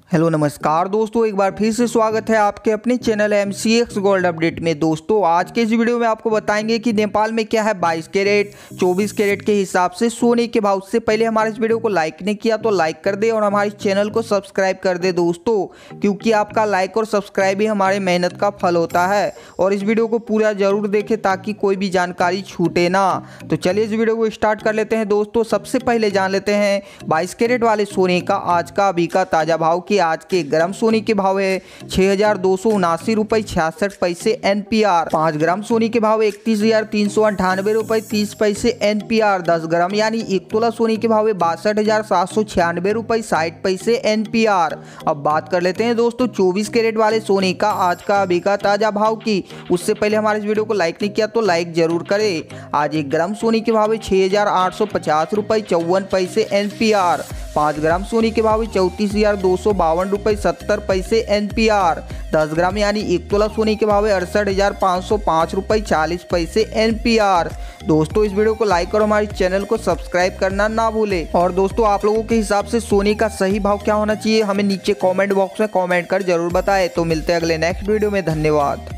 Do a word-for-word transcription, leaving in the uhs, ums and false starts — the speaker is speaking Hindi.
हेलो नमस्कार दोस्तों, एक बार फिर से स्वागत है आपके अपने channel M C X gold update में। दोस्तों आज के इस वीडियो में आपको बताएंगे कि नेपाल में क्या है बाईस कैरेट चौबीस कैरेट के हिसाब से सोने के भाव। से पहले हमारे इस वीडियो को लाइक नहीं किया तो लाइक कर दे और हमारे चैनल को सब्सक्राइब कर दे दोस्तों, क्योंकि आपका लाइक और सब्सक्राइब ही हमारे मेहनत का फल होता है। और इस वीडियो को पूरा जरूर देखें ताकि कोई भी जानकारी छूटे ना। तो चलिए इस वीडियो को स्टार्ट कर लेते हैं दोस्तों। सबसे पहले जान लेते हैं बाईस कैरेट वाले सोने का आज का अभी का ताजा भाव की। आज के ग्राम सोने के भाव है छह हजार दो सौ उनासी रुपए छियासठ पैसे एन पी आर। पाँच ग्राम सोने के भाव इकतीस हजार तीन सौ अंठानवे रुपए तीस पैसे एन पी आर। दस ग्राम यानी एक तोला सोने के भाव है बासठ हजार सात सौ छियानवे रुपए साठ पैसे एन पी आर। अब बात कर लेते हैं दोस्तों चौबीस कैरेट वाले सोने का आज का अभी का ताजा भाव की। उससे पहले हमारे इस वीडियो को लाइक नहीं किया तो लाइक जरूर करें। आज एक ग्राम सोने के भाव है छह हजार आठ सौ पचास रुपए चौवन पैसे एन पी आर। पाँच ग्राम सोने के भाव चौंतीस हजार दो सौ बावन रुपए सत्तर पैसे एन पी आर। दस ग्राम यानी एक तोला सोने के भाव अड़सठ हजार पाँच सौ पाँच रुपए चालीस पैसे एन पी आर। दोस्तों इस वीडियो को लाइक और हमारे चैनल को सब्सक्राइब करना ना भूलें। और दोस्तों आप लोगों के हिसाब से सोने का सही भाव क्या होना चाहिए हमें नीचे कमेंट बॉक्स में कमेंट कर जरूर बताएं। तो मिलते हैं अगले नेक्स्ट वीडियो में। धन्यवाद।